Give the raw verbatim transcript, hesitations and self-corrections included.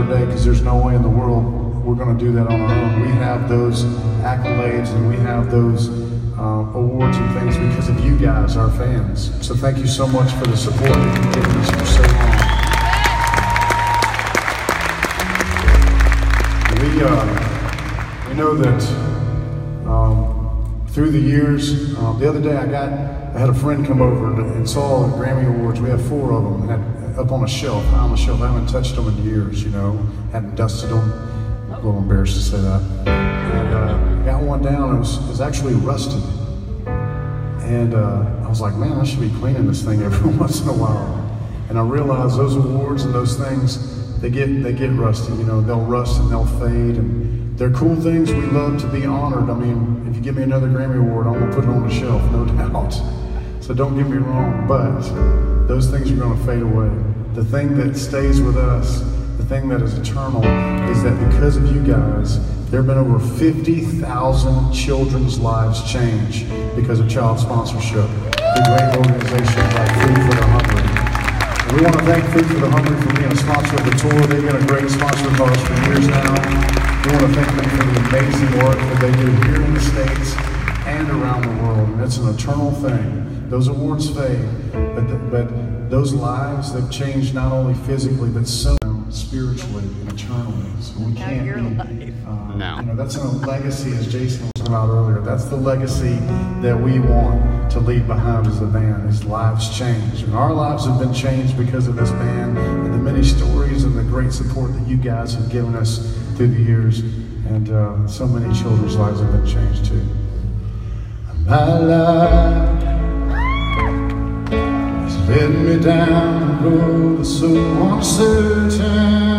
every day, because there's no way in the world we're going to do that on our own. We have those accolades and we have those uh, awards and things because of you guys, our fans. So thank you so much for the support that you've given us for so long. We, uh, we know that um, through the years, uh, the other day I got, I had a friend come over and, and saw the Grammy Awards. We have four of them had, up on a shelf, high on the shelf. I haven't touched them in years, you know, hadn't dusted them. A little embarrassed to say that. And uh, got one down, it was, it was actually rusted. And uh, I was like, man, I should be cleaning this thing every once in a while. And I realized those awards and those things, they get they get rusty, you know, they'll rust and they'll fade. And they're cool things, we love to be honored. I mean, if you give me another Grammy Award, I'm gonna put it on the shelf, no doubt. So don't get me wrong, but those things are gonna fade away. The thing that stays with us, the thing that is eternal, is that because of you guys, there have been over fifty thousand children's lives changed because of child sponsorship through great organizations like Food for the Hungry. And we want to thank Food for the Hungry for being a sponsor of the tour. They've been a great sponsor of ours for years now. We want to thank them for the amazing work that they do here in the States and around the world. And it's an eternal thing. Those awards fade, but, the, but those lives that change not only physically, but so spiritually and eternally. So we can't be, uh, no. you know, that's a legacy, as Jason was talking about earlier. That's the legacy that we want to leave behind as a band. Is lives change, and our lives have been changed because of this band and the many stories and the great support that you guys have given us through the years. And uh, so many children's lives have been changed too. My life has led me down the road so uncertain.